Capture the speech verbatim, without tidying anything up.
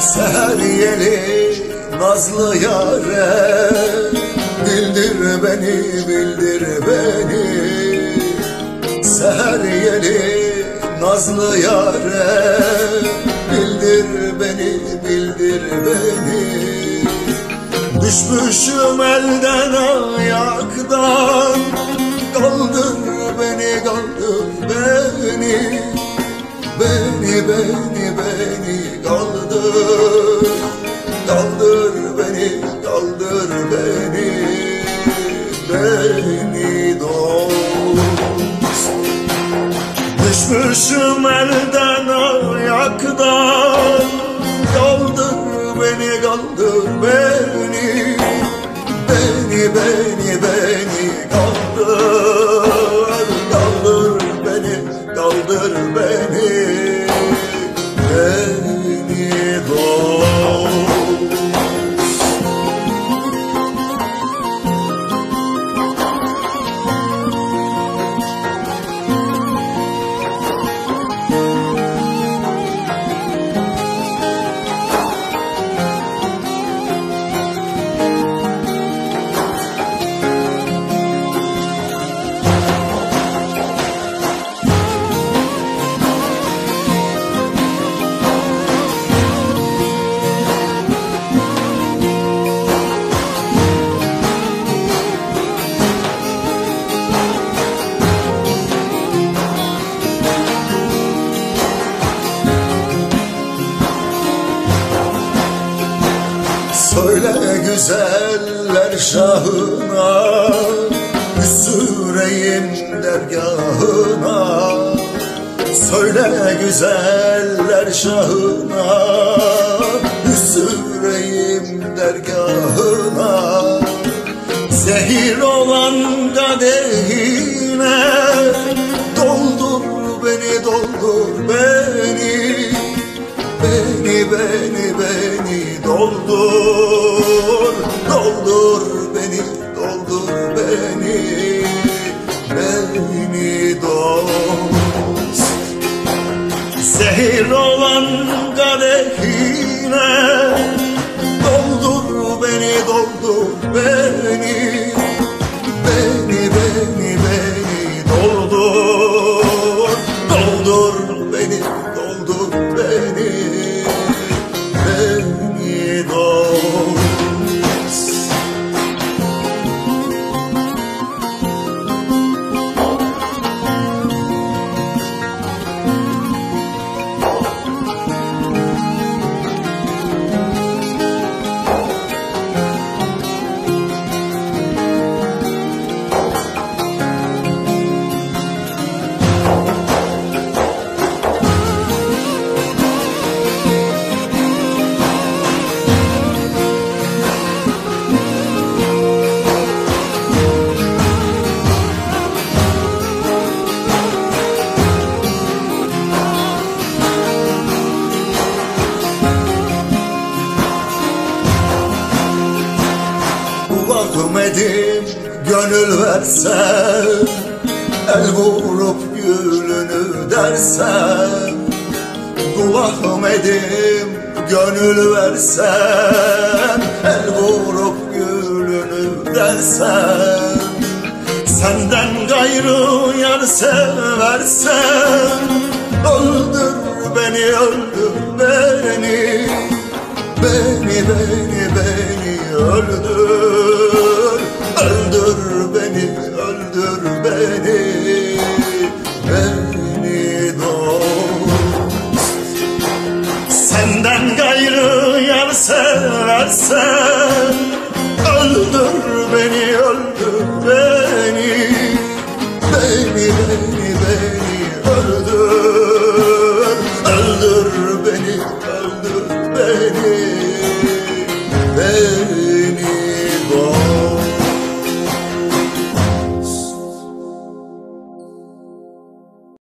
Seher yeli nazlı yâre, bildir beni, bildir beni. Seher yeli nazlı yâre, bildir beni, bildir beni. Düşmüşüm elden ayaktan, kaldır beni, kaldır beni. Beni, beni, beni kaldır, kaldır beni, kaldır beni, beni dost. Düşmüşüm elden ayaktan, kaldır beni, kaldır beni, beni, beni, beni kaldır, kaldır beni, kaldır beni, beni dost. Söyle güzeller şahına, süreyim dergahına. Söyle güzeller şahına, süreyim dergahına. Zehir olan kadehine, doldur beni, doldur beni. Beni, beni, beni doldur, doldur beni, doldur beni, beni dost. Zehir olan kadehine, doldur beni, doldur beni, beni, beni, beni doldur, doldur beni, doldur beni, beni dost. Ahmet'im gönül versem, el vurup gülünü dersem. Dul Ahmet'im gönül versem, el vurup gülünü dersem. Senden gayrı yar seversem, öldür beni, öldür beni. Beni, beni, beni öldür, öldür beni, öldür beni, beni dost. Senden gayrı yar seversen, öldür beni, öldür beni, beni, beni, beni